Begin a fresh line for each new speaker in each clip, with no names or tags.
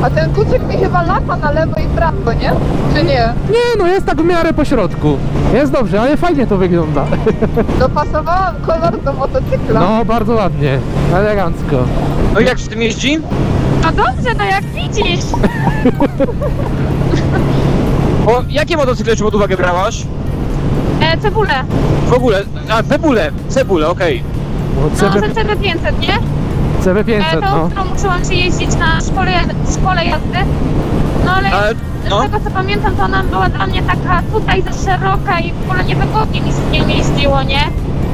A ten kucyk mi chyba lata na lewo i prawo, nie? Czy nie?
Nie, no jest tak w miarę po środku. Jest dobrze, ale fajnie to wygląda.
Dopasowałam kolor do motocykla.
No, bardzo ładnie, elegancko.
No i jak się tym jeździ?
No dobrze, no jak widzisz.
O, jakie motocykle czy pod uwagę brałaś?
Cebulę.
W ogóle, a cebulę, okej.
No,
No, że CB500, nie?
CB500,
Tą,
no.
którą musiałam się jeździć na szkole jazdy. No ale
no.
z tego co pamiętam, to ona była dla mnie taka tutaj za szeroka i w ogóle niewygodnie mi z niej jeździło, nie?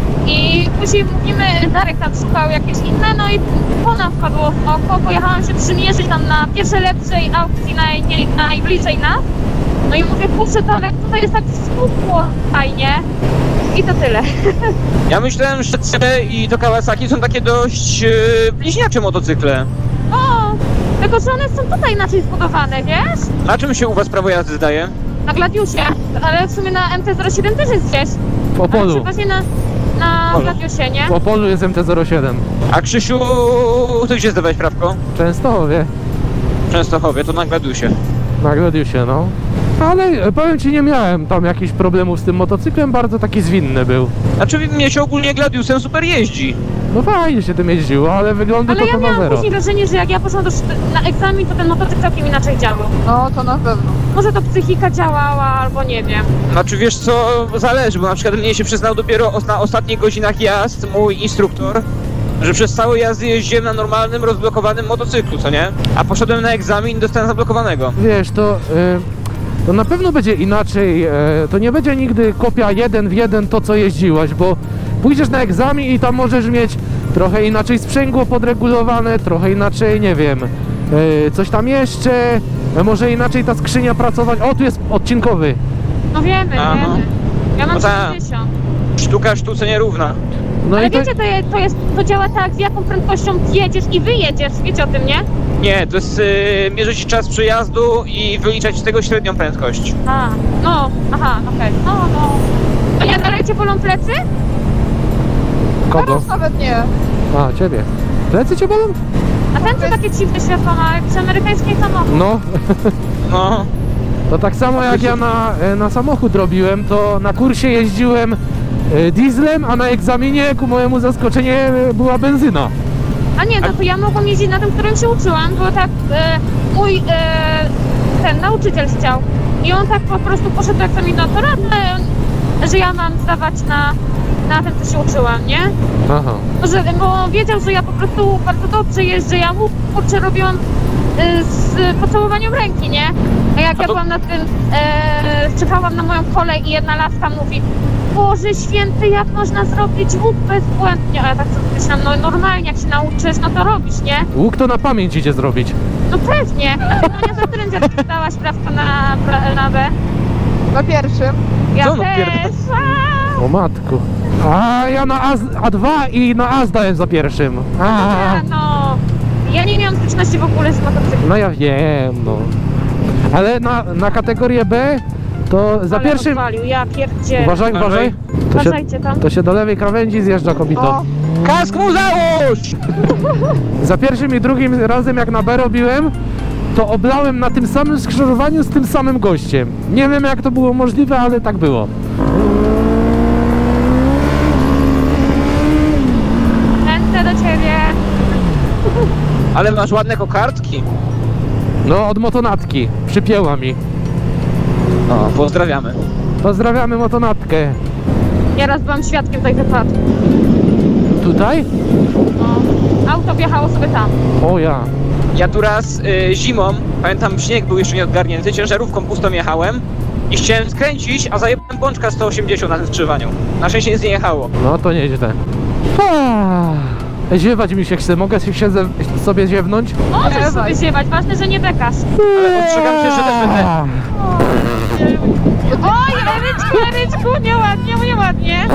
I później mówimy, Darek tam szukał jakieś inne, no i to nam wpadło w oko. Pojechałam się przymierzyć tam na pierwszej lepszej aukcji najbliżej nas. No i mówię, kurczę, to ale tutaj jest tak smutno, fajnie. I to tyle.
Ja myślałem, że CB i to Kawasaki są takie dość bliźniacze motocykle.
O, tylko że one są tutaj inaczej zbudowane, wiesz?
Na czym się u was prawo jazdy zdaje?
Na Gladiusie, ale w sumie na MT-07 też jest gdzieś.
W
Ale
Opolu.
przeważnie na Gladiusie, nie?
W Opolu jest MT-07.
A Krzysiu, ty gdzie zdawałeś prawko?
W Częstochowie.
W Częstochowie, to na Gladiusie.
Na Gladiusie, no. Ale powiem ci, nie miałem tam jakichś problemów z tym motocyklem, bardzo taki zwinny był.
Znaczy mnie się ogólnie Gladiusem super jeździ.
No fajnie się tym jeździło, ale wygląda
Ale
to
ja
na
miałam
zero.
później wrażenie, że jak ja poszłam na egzamin, to ten motocykl całkiem inaczej działał.
No, to na pewno.
Może to psychika działała, albo nie wiem.
Znaczy wiesz co, zależy, bo na przykład mnie się przyznał dopiero na ostatnich godzinach jazd mój instruktor, że przez całe jazdy jeździłem na normalnym, rozblokowanym motocyklu, co nie? A poszedłem na egzamin i dostałem zablokowanego.
Wiesz, to na pewno będzie inaczej, to nie będzie nigdy kopia 1 w 1 to, co jeździłaś, bo pójdziesz na egzamin i tam możesz mieć trochę inaczej sprzęgło podregulowane, trochę inaczej, nie wiem, coś tam jeszcze, może inaczej ta skrzynia pracować. O, tu jest odcinkowy.
No wiemy. Ja mam
No tak.
60.
Sztuka sztuce nierówna.
No
Ale
i to,
wiecie, to działa tak, z jaką prędkością jedziesz i wyjedziesz, wiecie o tym, nie?
Nie, to jest mierzyć czas przejazdu i wyliczać z tego średnią prędkość.
A, no, aha, okej. No. A ja dalej cię bolą plecy?
kogo?
Teraz nawet nie.
A, ciebie. Plecy cię bolą?
A ten co takie dziwne światła ma, jak przy amerykańskiej samochód.
No.
No,
To tak samo jak ja na samochód robiłem, to na kursie jeździłem dieslem, a na egzaminie ku mojemu zaskoczeniu była benzyna.
A nie, to ja mogłam jeździć na tym, którym się uczyłam, bo tak mój ten nauczyciel chciał. I on tak po prostu poszedł do egzaminatora, że ja mam zdawać na tym, co się uczyłam, nie?
Aha.
Bo wiedział, że ja po prostu bardzo dobrze jeżdżę, ja mu kurczę robiłam z pocałowaniem ręki, nie? A jak ja byłam na tym, czekałam na moją kolej i jedna laska mówi: Boże święty, jak można zrobić łuk bezbłędnie? A ja tak sobie myślałam, no normalnie, jak się nauczysz, no to robisz, nie?
Łuk to na pamięć idzie zrobić.
No pewnie. No nie za którym dziadku dałaś prawko na B?
Na pierwszym.
Ja
Co, no
też.
O matku. A ja na A2 i na A zdałem za pierwszym.
No. Ja nie miałam styczności w ogóle z motocyklem.
No ja wiem, no. Ale na kategorię B to za
Ale
pierwszym...
odwalił, ja pierdzielę.
Uważaj, uważaj.
Uważajcie tam.
To się do lewej krawędzi zjeżdża, kobito.
O,
kask mu załóż!
Za pierwszym i drugim razem jak na B robiłem, to oblałem na tym samym skrzyżowaniu z tym samym gościem. Nie wiem jak to było możliwe, ale tak było.
Ręce do ciebie.
Ale masz ładne kokardki.
No od motonatki. Przypięła mi.
O, pozdrawiamy.
Pozdrawiamy motonatkę.
Ja raz byłam świadkiem tej wypadku.
Tutaj?
No. Auto wjechało sobie tam.
O ja.
Ja tu raz zimą, pamiętam śnieg był jeszcze nieodgarnięty, ciężarówką pustą jechałem i chciałem skręcić, a zajebałem bączka 180 na tym skrzyżowaniu. Na szczęście nic nie jechało.
No to nieźle. Ziewać mi się chce. Mogę się sobie ziewnąć?
Możesz sobie ziewać, ważne, że nie bekasz.
Ale ostrzegam cię, że też będę...
Oj, Eryczku, nieładnie, nieładnie.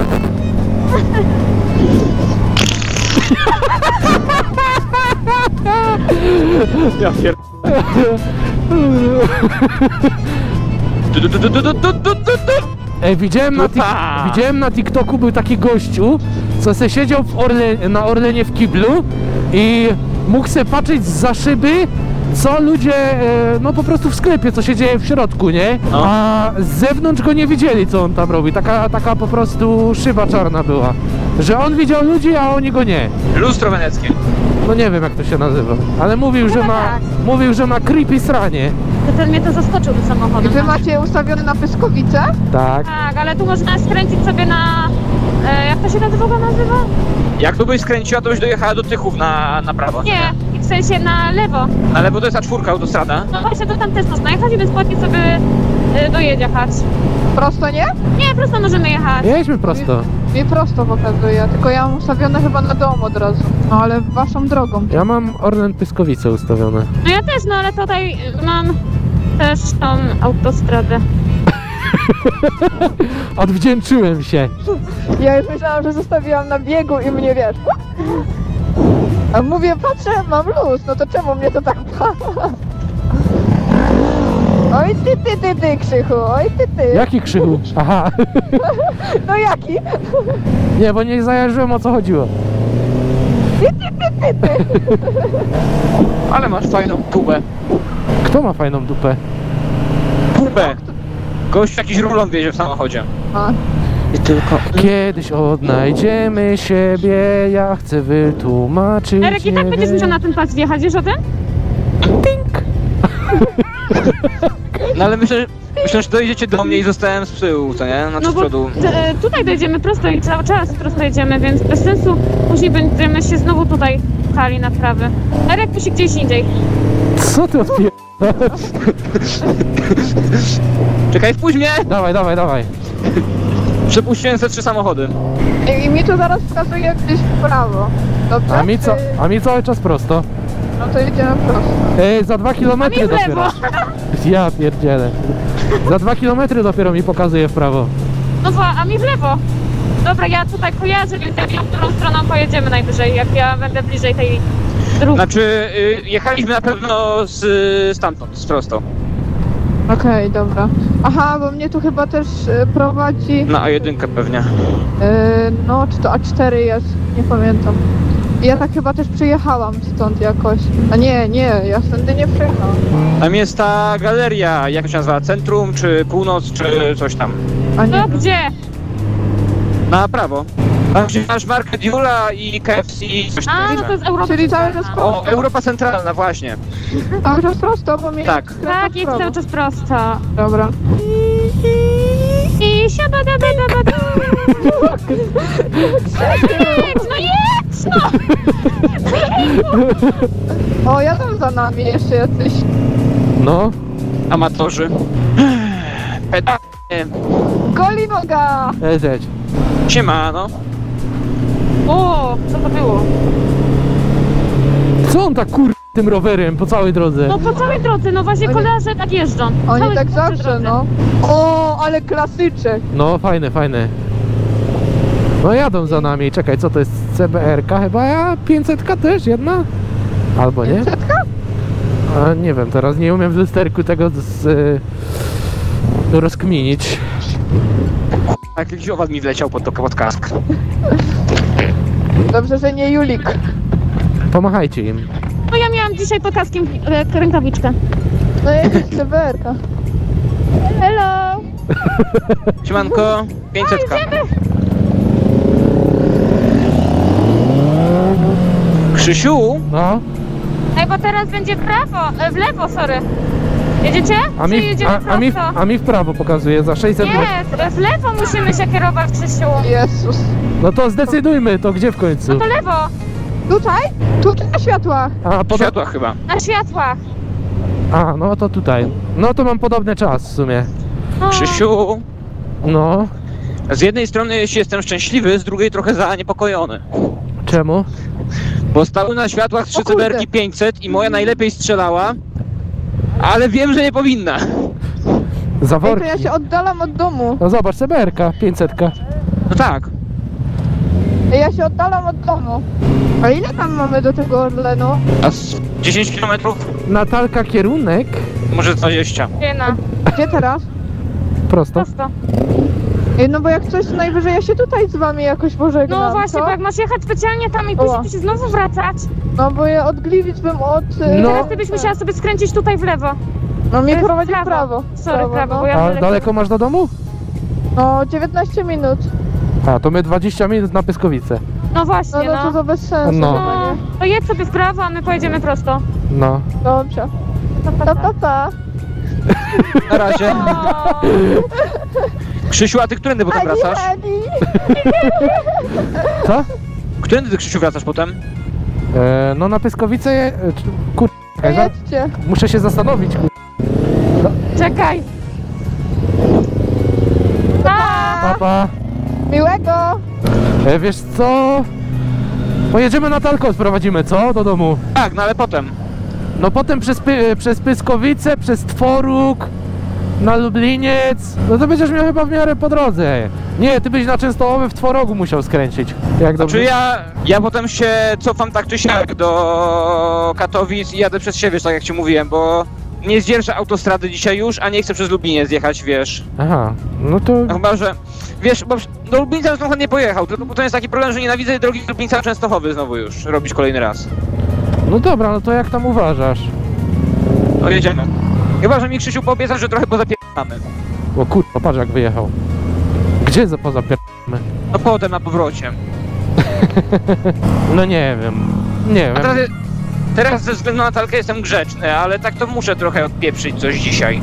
Ja pier...
Ej, widziałem na TikToku, był taki gościu, co se siedział na Orlenie w kiblu i mógł se patrzeć zza szyby co ludzie, no po prostu w sklepie, co się dzieje w środku, nie?
No.
A z zewnątrz go nie widzieli, co on tam robi. Taka po prostu szyba czarna była. Że on widział ludzi, a oni go nie.
Lustro weneckie.
No nie wiem, jak to się nazywa. Ale mówił, że
Chyba
ma,
tak.
mówił, że ma creepy sranie.
To ten mnie to zaskoczył do
I
samochodu.
wy macie ustawione na pyskowice?
Tak.
Tak, ale tu można skręcić sobie na... jak to się ta droga nazywa?
Jak tu byś skręciła, to byś dojechała do Tychów na prawo.
Nie, w sensie na lewo.
Na lewo to jest A4 autostrada.
No właśnie, to tam też można jechać i bezpłatnie sobie dojedzie jechać.
Prosto nie?
Nie, prosto możemy jechać.
Jedźmy prosto.
Mi prosto pokazuje, tylko ja mam ustawione chyba na dom od razu. No ale waszą drogą.
Ja mam Orlen Pyskowice ustawione.
No ja też, no ale tutaj mam też tą autostradę.
Odwdzięczyłem się.
Ja już myślałam, że zostawiłam na biegu i mnie wiesz. A mówię, patrzę, mam luz, no to czemu mnie to tak pcha? Oj ty, Krzychu, oj ty.
Jaki krzyku? Aha.
No jaki?
Nie, bo nie zajarzyłem, o co chodziło.
Ale masz fajną tubę.
Kto ma fajną dupę?
Tubę. Gość jakiś rulon wiezie w samochodzie.
A,
I tylko...
Kiedyś odnajdziemy siebie, ja chcę wytłumaczyć.
Erek, i tak będziesz musiał na ten pas wjechać, wiesz o tym?
Pink.
No ale myślę, że dojedziecie do mnie i zostałem z tyłu, co nie? Znaczy
No
z
bo
przodu.
tutaj dojdziemy prosto i cały czas prosto jedziemy, więc bez sensu później będziemy się znowu tutaj pchali na prawy. Erek musi gdzieś indziej.
Co ty odpier...
Czekaj, wpuść mnie!
Dawaj.
Przepuściłem ze 3 samochody.
i mi to zaraz wskazuje gdzieś w prawo. Dobrze?
A mi cały czas prosto.
No to jedziemy prosto.
Za 2 km
A mi w
dopiero.
lewo.
Ja pierdzielę. Za 2 km dopiero mi pokazuje w prawo.
No a mi w lewo. Dobra, ja tutaj kojarzę, więc jak którą stroną pojedziemy najwyżej, jak ja będę bliżej tej drugiej.
Znaczy, jechaliśmy na pewno stamtąd, z prosto.
Okej, dobra. Aha, bo mnie tu chyba też prowadzi...
Na A1 pewnie.
No, czy to A4 jest? Nie pamiętam. Ja tak chyba też przyjechałam stąd jakoś. A nie, ja stąd nie przyjechałam.
Tam jest ta galeria, jak to się nazywa? Centrum, czy Północ, czy coś tam.
A nie.
No gdzie?
Na prawo. Tam gdzie masz Market Jula i KFC i coś tam.
A, no to jest Europa.
Czyli cały czas
O,
prosto.
Europa Centralna, właśnie.
Cały czas prosto, bo mnie...
Tak.
Tak, jedź cały czas prosto.
Dobra.
I siabadabadabada. Jedź, no jedź, no!
O, jadą za nami jeszcze jacyś.
No.
Amatorzy. Pedale.
Goli noga!
Jedź.
Siemano.
O, co to było?
Co on tak tym rowerem po całej drodze?
No po całej drodze, no właśnie
Oni-
kolarze tak jeżdżą.
Oni
Całej
tak
drodze.
zawsze, no. O, ale klasyczek.
No, fajne. No jadą za nami. Czekaj, co to jest? CBR-ka chyba? A 500-ka też jedna? Albo nie?
500-ka?
A, nie wiem, teraz nie umiem w lusterku tego rozkminić.
Jak jakiś owad mi wleciał pod kask.
Dobrze, że nie Julik.
Pomachajcie im.
No ja miałam dzisiaj pod kaskiem rękawiczkę.
No jedziesz CBR-ka. Hello!
Siemanko, 500. Krzysiu,
No.
Ej, bo teraz będzie w prawo, w lewo, sorry. Jedziecie?
A
Czy
mi,
jedziemy prosto?
a mi w prawo pokazuje za 600 metrów.
Nie, w lewo musimy się kierować, Krzysiu.
Jezus.
No to zdecydujmy, to gdzie w końcu?
No to lewo,
Tutaj? Tu na światłach.
A,
światła chyba.
na światłach.
A, no to tutaj. No to mam podobny czas w sumie.
No.
Krzysiu,
No.
z jednej strony jestem szczęśliwy, z drugiej trochę zaniepokojony.
Czemu?
Bo stały na światłach 3
O kurde.
cyberki 500 i moja najlepiej strzelała, ale wiem, że nie powinna.
Ej, to
Zaworki.
ja się oddalam od domu.
No zobacz, CBR-ka, 500-ka.
No tak.
Ej, ja się oddalam od domu. A ile tam mamy do tego Orlenu?
A z 10 km?
Natalka, kierunek.
Może 20.
Jedna,
Gdzie teraz?
Prosto.
prosto.
Ej, no bo jak coś, to najwyżej ja się tutaj z wami jakoś pożegnam,
No właśnie,
co?
bo jak masz jechać specjalnie tam i później tu się znowu wracać.
No bo ja od Gliwic bym od...
No.
Teraz ty byś musiała sobie skręcić tutaj w lewo.
No mnie
Teraz
prowadzi w prawo.
Sorry, prawo,
no.
bo ja
A
daleko.
daleko masz do domu?
No 19 minut.
A, to my 20 minut na Pyskowice.
No właśnie,
No, no to bez sensu.
No.
No, to jedź sobie w prawo, a my pojedziemy prosto.
No.
Dobrze. Pa, pa, pa.
Na razie.
O,
Krzysiu, a ty którędy potem wracasz?
Ani.
Co?
Którędy ty, Krzysiu, wracasz potem?
No na Pyskowice... Kur...
Jedźcie.
Muszę się zastanowić, kur...
czekaj. Pa!
Papa.
Miłego.
Wiesz co? Pojedziemy na Talko, sprowadzimy, co? Do domu.
Tak, no ale potem.
No potem przez Pyskowice, przez Tworuk, na Lubliniec. No to będziesz miał chyba w miarę po drodze. Nie, ty byś na Częstochowy w Tworogu musiał skręcić. Jak dobrze?
Czy ja potem się cofam tak czy siak do Katowic i jadę przez siebie, tak jak ci mówiłem, bo nie zdzierżę autostrady dzisiaj już, a nie chcę przez Lubliniec jechać, wiesz.
Aha, no to...
No chyba, że... Wiesz, bo do Lublińca bym chętnie pojechał, tylko potem jest taki problem, że nienawidzę drogi Lublińca Częstochowy znowu już robić kolejny raz.
No dobra, no to jak tam uważasz?
No jedziemy. Chyba, że mi Krzysiu poobiecał, że trochę pozapieramy.
O kurwa, patrz jak wyjechał. Gdzie poza
No potem na powrocie.
No nie wiem. Nie
A
wiem.
teraz ze względu na Talkę jestem grzeczny, ale tak to muszę trochę odpieprzyć coś dzisiaj.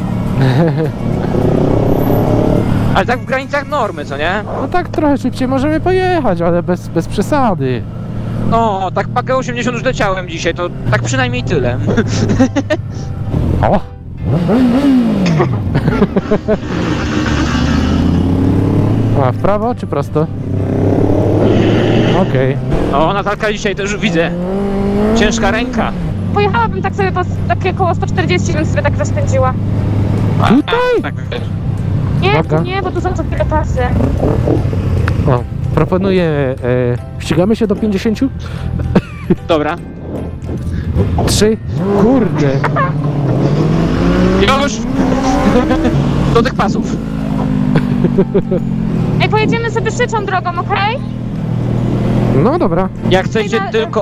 Ale tak w granicach normy, co nie?
No tak trochę szybciej możemy pojechać, ale bez przesady.
No, tak pakę 80 już leciałem dzisiaj, to tak przynajmniej tyle.
O! A, w prawo czy prosto? Okej.
No, Natalka dzisiaj też widzę. Ciężka ręka.
Pojechałabym tak sobie takie koło 140, bym sobie tak rozpędziła.
Tutaj?
Tak,
Nie,
Uwaga.
tu nie, bo tu są co chwilę pasy.
O, proponuję... ścigamy się do 50?
dobra.
3? Kurde.
Już! Do tych pasów.
Ej, pojedziemy sobie szyczą drogą, okej?
No dobra.
Jak chcecie
Ej, no,
tylko...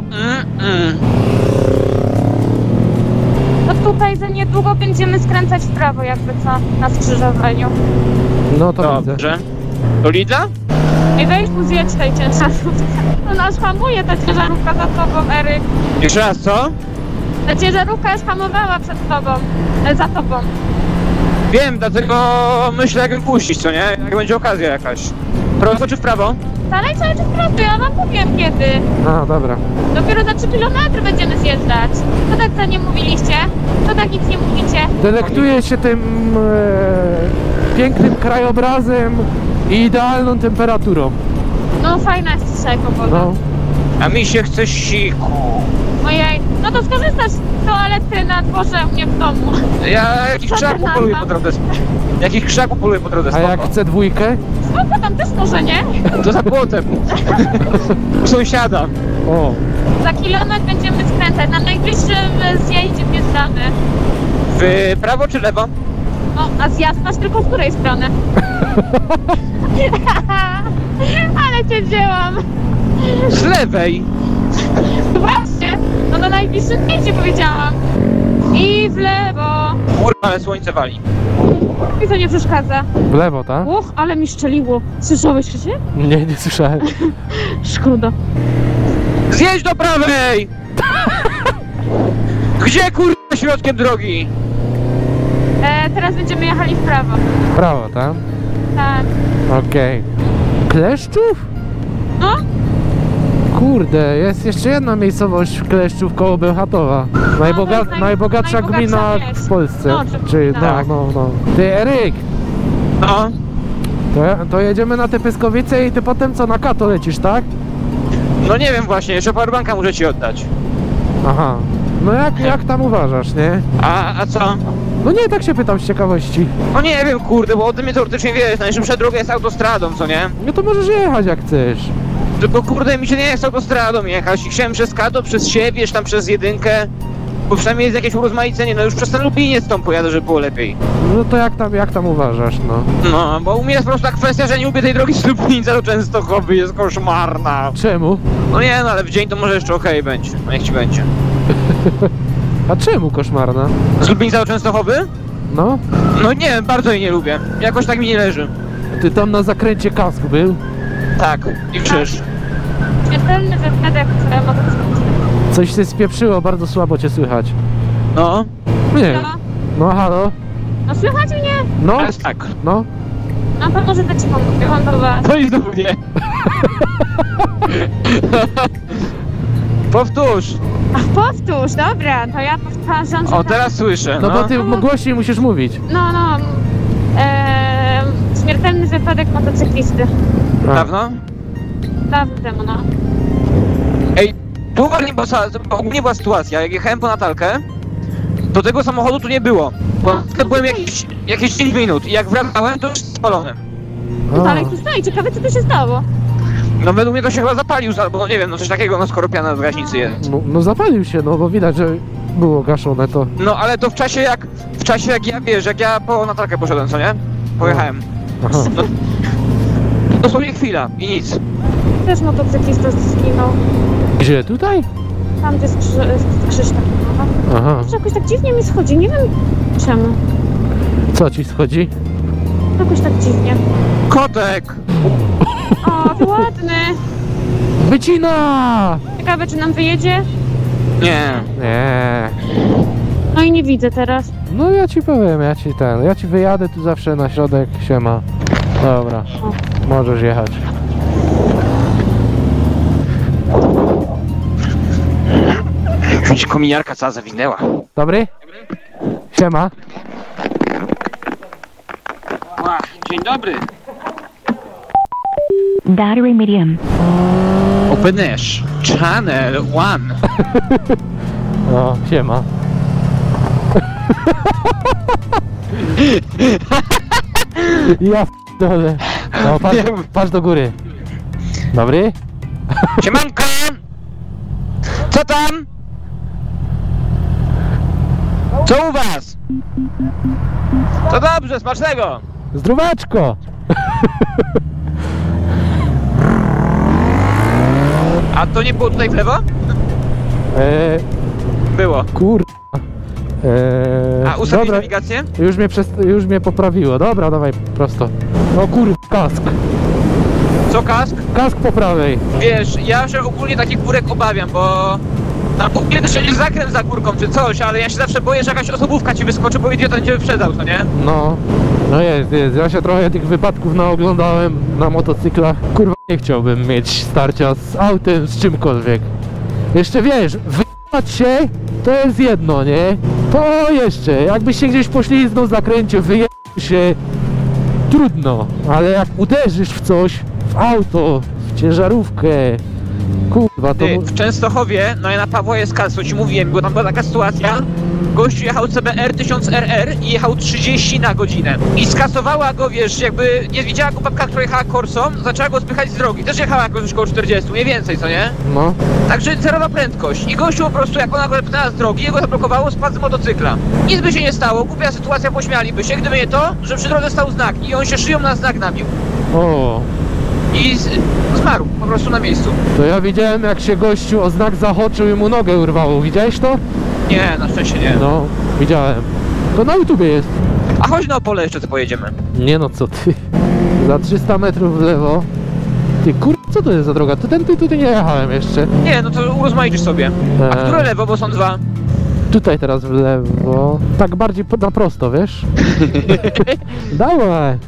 To tutaj za niedługo będziemy skręcać w prawo, jakby co, na skrzyżowaniu.
No to widzę.
Dobrze. Do Lidla?
Ej, weź mu zjedź tej ciężarówki. To nas hamuje ta ciężarówka za tobą, Eryk.
Jeszcze raz, co?
Ta ciężarówka już hamowała przed tobą, za tobą.
Wiem, dlatego myślę jak ją puścić, co nie? Jak będzie okazja jakaś. Prosto czy w prawo?
Dalej cały czas prosto, ja wam powiem kiedy.
A, dobra.
Dopiero za 3 km będziemy zjeżdżać. To tak za nie mówiliście? To tak nic nie mówicie?
Delektuję się tym pięknym krajobrazem i idealną temperaturą.
No fajna jest dzisiaj pogoda.
No.
A mi się chce siku.
Ojej, no to skorzystasz z toalety na dworze u mnie w domu.
Ja jakich
Co ty
krzaków
na
poluję
to?
po drodze. Jakich krzaków poluję po drodze,
A jak
spoko.
chcę dwójkę?
Spoko, tam też może, nie?
To za płotem. U sąsiada.
O.
Za kilometr będziemy skręcać, na najbliższym zjeździe wjeżdżamy.
W prawo czy lewo?
O, a zjazd masz tylko z której strony? Ale cię wzięłam.
Z lewej.
Właśnie, no na najbliższym zjeździe powiedziałam. I w lewo.
Kurwa, ale słońce wali.
Mi to nie przeszkadza.
W lewo, tak?
Uch, ale mi szczeliło. Słyszałeś się?
Nie słyszałem.
Szkoda.
Zjedź do prawej! Gdzie kurwa środkiem drogi?
Teraz będziemy jechali w prawo.
W prawo, tak?
Tak.
Okej. Kleszczów?
No?
Kurde, jest jeszcze jedna miejscowość w Kleszczów koło Bełchatowa.
to jest
Najbogatsza gmina
wieś.
w Polsce.
No,
Czy,
tak.
no. Ty, Eryk,
No.
to jedziemy na te Pyskowice i ty potem co, na Kato lecisz, tak?
No nie wiem właśnie, jeszcze powerbanka muszę ci oddać.
Aha. No jak tam uważasz, nie?
A co?
No nie, tak się pytam z ciekawości.
No nie wiem kurde, bo ode mnie teoretycznie wiesz, najszybsza droga jest autostradą, co nie?
No to możesz jechać jak chcesz.
Tylko kurde mi się nie chce autostradą jechać i chciałem przez Kato, przez siebie, tam przez jedynkę. Bo przynajmniej jest jakieś urozmaicenie, no już przez ten Lubliniec tą pojadę, żeby było lepiej.
No to jak tam uważasz, no?
No, bo u mnie jest po prostu ta kwestia, że nie lubię tej drogi z Lublińca do Częstochowy, jest koszmarna.
Czemu?
No nie, no ale w dzień to może jeszcze okej będzie, no niech ci będzie.
A czemu koszmarna?
Z Lublińca do Częstochowy?
No?
No nie wiem, bardzo jej nie lubię. Jakoś tak mi nie leży.
Ty tam na zakręcie kask był?
Tak, i krzyż.
Śmiertelny wypadek motocyklistów.
Coś się spieprzyło, bardzo słabo cię słychać.
No,
Nie.
No,
No halo?
no słychać mnie?
No?
ale jest tak.
No?
No to może dać cicho mówię, on do was.
To i znowu nie. Powtórz.
Ach, powtórz, dobra, to ja powtarzam, że
O,
tak.
teraz słyszę,
No
no.
bo ty głośniej musisz mówić.
No, śmiertelny wypadek motocyklisty.
A.
Dawno?
Dawno temu, no.
Ej, tu ogólnie była sytuacja, jak jechałem po Natalkę, to tego samochodu tu nie było. Bo byłem jakieś 5 minut i jak wracałem, to już spalony.
No
A.
dalej tu stoi, ciekawe co tu się stało.
No według mnie to się chyba zapalił, albo no nie wiem, no coś takiego, no skoro piana w gaśnicy jest.
No zapalił się, no bo widać, że było gaszone to.
No ale to w czasie jak ja, wiesz, jak ja po Natalkę poszedłem, co nie? Pojechałem.
Aha.
No, dosłownie chwila i nic.
Też motocyklista zginął.
Gdzie? Tutaj?
Tam gdzie jest krzyż taki, no.
Aha.
To jakoś tak dziwnie mi schodzi, nie wiem czemu.
Co ci schodzi?
Jakoś tak dziwnie.
Kotek!
O, to ładny.
Wycina!
Ciekawe, czy nam wyjedzie?
Nie.
Nie.
No i nie widzę teraz.
No ja ci powiem, ja ci wyjadę tu zawsze na środek, siema. Dobra, możesz jechać.
Już kominiarka cała zawinęła.
Dobry? Siema.
Dzień dobry.
Battery medium.
Openash Channel 1.
No, siema. Ja dole. No, patrz do góry. Dobry?
Siemanko! Co tam? Co u was? To dobrze, smacznego!
Zdróweczko!
A to nie było tutaj w lewo? Było.
Kur...
A ustawić
dobra,
nawigację?
już mnie poprawiło. Dobra, dawaj prosto. No kur... kask.
Co kask?
Kask po prawej.
Wiesz, ja się ogólnie takich górek obawiam, bo... Na półnie też jest zakręt za górką czy coś, ale ja się zawsze boję, że jakaś osobówka ci wyskoczy, bo idiota cię wyprzedzał, co nie?
No jest. Ja się trochę tych wypadków naoglądałem na motocyklach. Kurwa, nie chciałbym mieć starcia z autem, z czymkolwiek. Jeszcze wiesz, wyjechać się to jest jedno, nie? To jeszcze, jakbyś się gdzieś pośliznął w zakręcie, wyjechał się, trudno. Ale jak uderzysz w coś, w auto, w ciężarówkę, kurwa, to...
Ty, w Częstochowie, no ja na Pawła jest co ci mówiłem, bo tam była taka sytuacja, gościu jechał CBR 1000RR i jechał 30 na godzinę. I skasowała go, wiesz, jakby nie widziała go babka, która jechała Corsą, zaczęła go spychać z drogi. Też jechała jakoś około 40, nie więcej, co nie?
No.
Także zerowa prędkość. I gościu po prostu, jak ona go wypchnęła z drogi, jego zablokowało, spadł z motocykla. Nic by się nie stało, głupia sytuacja, pośmialiby się, gdyby nie to, że przy drodze stał znak i on się szyją na znak nabił.
O,
I zmarł po prostu na miejscu.
to ja widziałem, jak się gościu o znak zahaczył i mu nogę urwało. Widziałeś to?
Nie, na szczęście nie.
No, widziałem. To na YouTubie jest.
A chodź na Opole jeszcze, co pojedziemy.
Nie no, co ty. Za 300 metrów w lewo. Ty co to jest za droga? Tutaj nie jechałem jeszcze.
Nie, no to urozmaicisz sobie. A które lewo, bo są dwa?
Tutaj teraz w lewo. Tak bardziej na prosto, wiesz? Dawaj.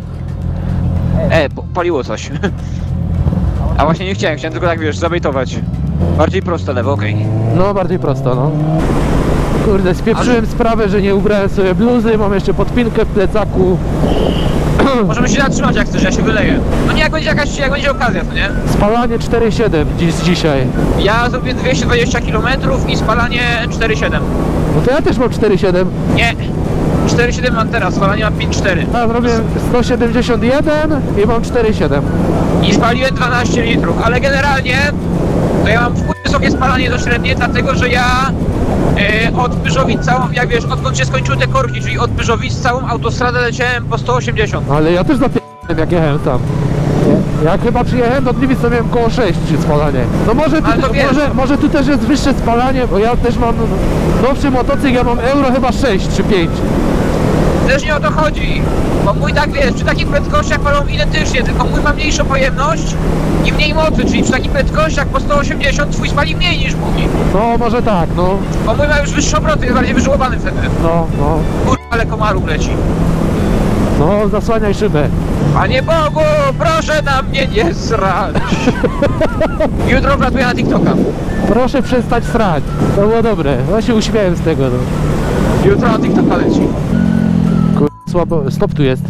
Paliło coś. A właśnie nie chciałem tylko tak, wiesz, zabejtować. Bardziej prosto lewo, okej.
No, bardziej prosto, no. Kurde, spieprzyłem sprawę, że nie ubrałem sobie bluzy, mam jeszcze podpinkę w plecaku.
Możemy się zatrzymać jak chcesz, ja się wyleję. No nie, jak będzie okazja, to nie?
Spalanie 4,7 dzisiaj.
Ja zrobię 220 km i spalanie 4,7.
No to ja też mam 4,7.
Nie, 4,7 mam teraz, spalanie mam 5,4.
Ja zrobię 171 i mam 4,7.
I spaliłem 12 litrów, ale generalnie to ja mam w chuj wysokie spalanie do średniej, dlatego że ja od Pyrzowic całą, jak wiesz, odkąd się skończyły te korki, czyli od Pyrzowic całą autostradę leciałem po 180.
Ale ja też zapierdałem jak jechałem tam. Jak chyba przyjechałem do Gliwic, to miałem koło 6 spalanie. No może tu,
Ale to wiesz.
może tu też jest wyższe spalanie, bo ja też mam nowszy motocykl, ja mam euro chyba 6 czy 5.
Też nie o to chodzi, bo mój tak wiesz, przy takich prędkościach palą identycznie, tylko mój ma mniejszą pojemność i mniej mocy, czyli przy takich prędkościach po 180 twój spali mniej niż mój.
No może tak, no.
Bo mój ma już wyższe obroty, jest bardziej wyżłobany wtedy.
No, no.
Kurwa, ale komarów leci.
No, zasłaniaj szybę.
Panie Bogu, proszę na mnie nie srać. Jutro wlatuję na TikToka.
Proszę przestać srać. To było dobre. Ja się uśmiałem z tego, no.
Jutro na TikToka leci.
Słabo, stop tu jest.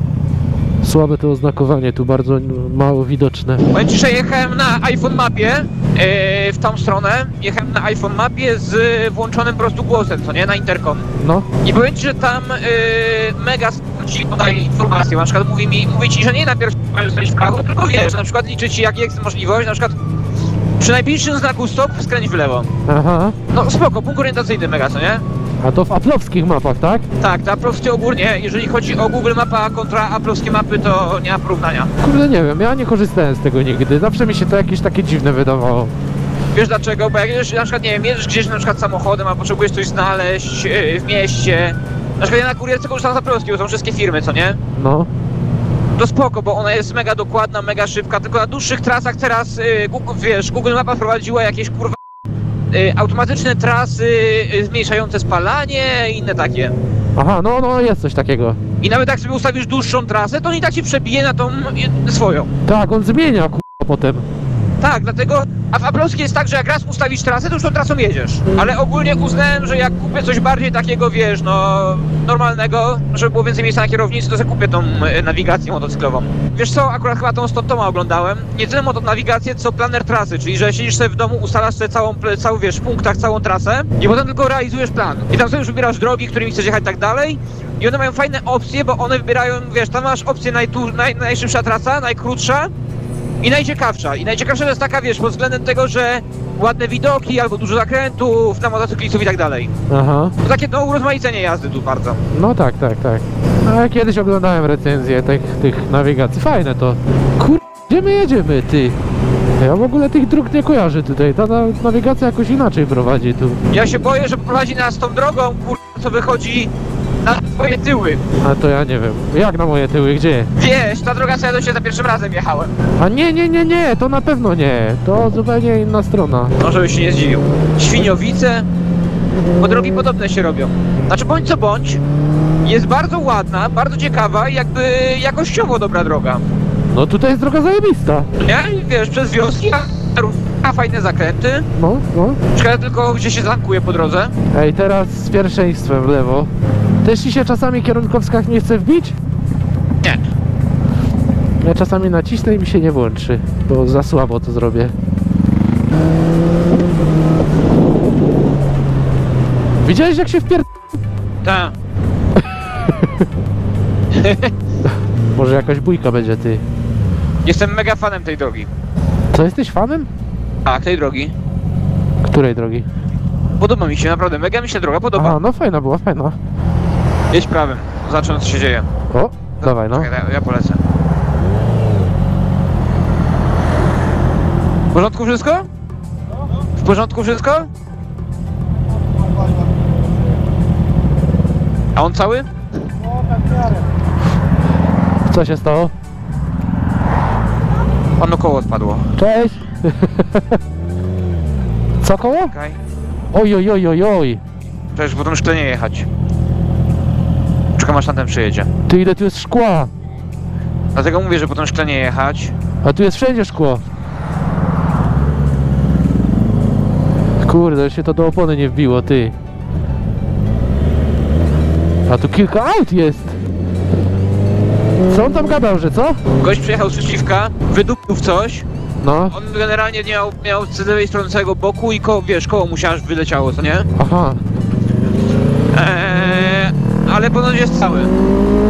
Słabe to oznakowanie, tu bardzo mało widoczne.
Powiem ci, że jechałem na iPhone mapie w tą stronę. Jechałem na iPhone mapie z włączonym po prostu głosem, co nie? Na interkom.
No.
I powiem ci, że tam mega ci podaje informacje. Na przykład mówi ci, że nie na pierwszym skręć w prawo, tylko wiesz, na przykład liczy ci jak jest możliwość, na przykład przy najbliższym znaku stop skręć w lewo.
Aha.
No spoko, punkt orientacyjny mega, co nie?
A to w aplowskich mapach, tak?
Tak, te aplowskie ogólnie, jeżeli chodzi o Google Mapa kontra aplowskie mapy, to nie ma porównania.
Kurde, nie wiem, ja nie korzystałem z tego nigdy. Zawsze mi się to jakieś takie dziwne wydawało.
Wiesz dlaczego? Bo jak jedziesz, na przykład, nie wiem, jedziesz gdzieś na przykład samochodem, a potrzebujesz coś znaleźć w mieście. Na przykład ja na kurierce korzystam z aplowskiej, bo są wszystkie firmy, co nie?
No.
To spoko, bo ona jest mega dokładna, mega szybka, tylko na dłuższych trasach teraz, Google Mapa wprowadziła jakieś kurwa automatyczne trasy zmniejszające spalanie i inne takie.
Aha, no jest coś takiego.
I nawet jak sobie ustawisz dłuższą trasę, to on i tak ci przebije na tą swoją.
Tak, on zmienia kurwa potem.
Tak, dlatego, a w aplowskiej jest tak, że jak raz ustawisz trasę, to już tą trasą jedziesz. Ale ogólnie uznałem, że jak kupię coś bardziej takiego, wiesz, no, normalnego, żeby było więcej miejsca na kierownicy, to sobie kupię tą nawigację motocyklową. Wiesz co, akurat chyba tą Stop-Toma oglądałem. Nie tyle nawigację, co planer trasy, czyli że siedzisz sobie w domu, ustalasz sobie całą, wiesz, w punktach całą trasę i potem tylko realizujesz plan. I tam sobie już wybierasz drogi, którymi chcesz jechać i tak dalej. I one mają fajne opcje, bo one wybierają, wiesz, tam masz opcję najszybsza trasa, najkrótsza i najciekawsza. I najciekawsza to jest taka, wiesz, pod względem tego, że ładne widoki, albo dużo zakrętów na motocyklistów i tak dalej.
Aha.
To takie, no, urozmaicenie jazdy tu bardzo.
No tak. No ja kiedyś oglądałem recenzję tych nawigacji. Fajne to. Kur... Gdzie my jedziemy, ty? Ja w ogóle tych dróg nie kojarzę tutaj. Ta nawigacja jakoś inaczej prowadzi tu.
Ja się boję, że prowadzi nas tą drogą, co wychodzi na twoje tyły.
A to ja nie wiem. Jak na moje tyły? Gdzie?
Wiesz, ta droga, co ja do ciebie za pierwszym razem jechałem.
A nie, to na pewno nie. To zupełnie inna strona.
No, żebyś się nie zdziwił. Świniowice, bo drogi podobne się robią. Znaczy, bądź co bądź, jest bardzo ładna, bardzo ciekawa i jakby jakościowo dobra droga.
No tutaj jest droga zajebista.
Nie? I wiesz, przez wioski, a fajne zakręty.
No.
Szkoda tylko, gdzie się zankuje po drodze.
Ej, teraz z pierwszeństwem w lewo. Też ci się czasami kierunkowskaz nie chce wbić?
Nie.
Ja czasami nacisnę i mi się nie włączy, bo za słabo to zrobię. Widziałeś jak się
Tak.
Może jakaś bójka będzie, ty.
Jestem mega fanem tej drogi.
Co, jesteś fanem?
Tak, tej drogi.
Której drogi?
Podoba mi się, naprawdę, mega mi się droga podoba.
Aha, no fajna była, fajna.
Jedź prawym, zobaczymy co się dzieje.
O, dawaj no.
Czekaj, ja polecę. W porządku wszystko? W porządku wszystko? A on cały?
Co się stało?
Panu koło odpadło.
Cześć! Co koło?
Okej.
Oj.
Przecież po tym szkle nie jechać. Czekam aż tamten przyjedzie.
Ty, ile tu jest szkła?
Dlatego mówię, że po tym szkle nie jechać.
A tu jest wszędzie szkło. Kurde, się to do opony nie wbiło, ty. A tu kilka aut jest. Co on tam gadał, że co?
Gość przyjechał z przeciwka, wydupił w coś.
No,
On generalnie miał z lewej strony całego boku i koło mu się aż wyleciało, co nie?
aha.
Ale ponoć jest cały.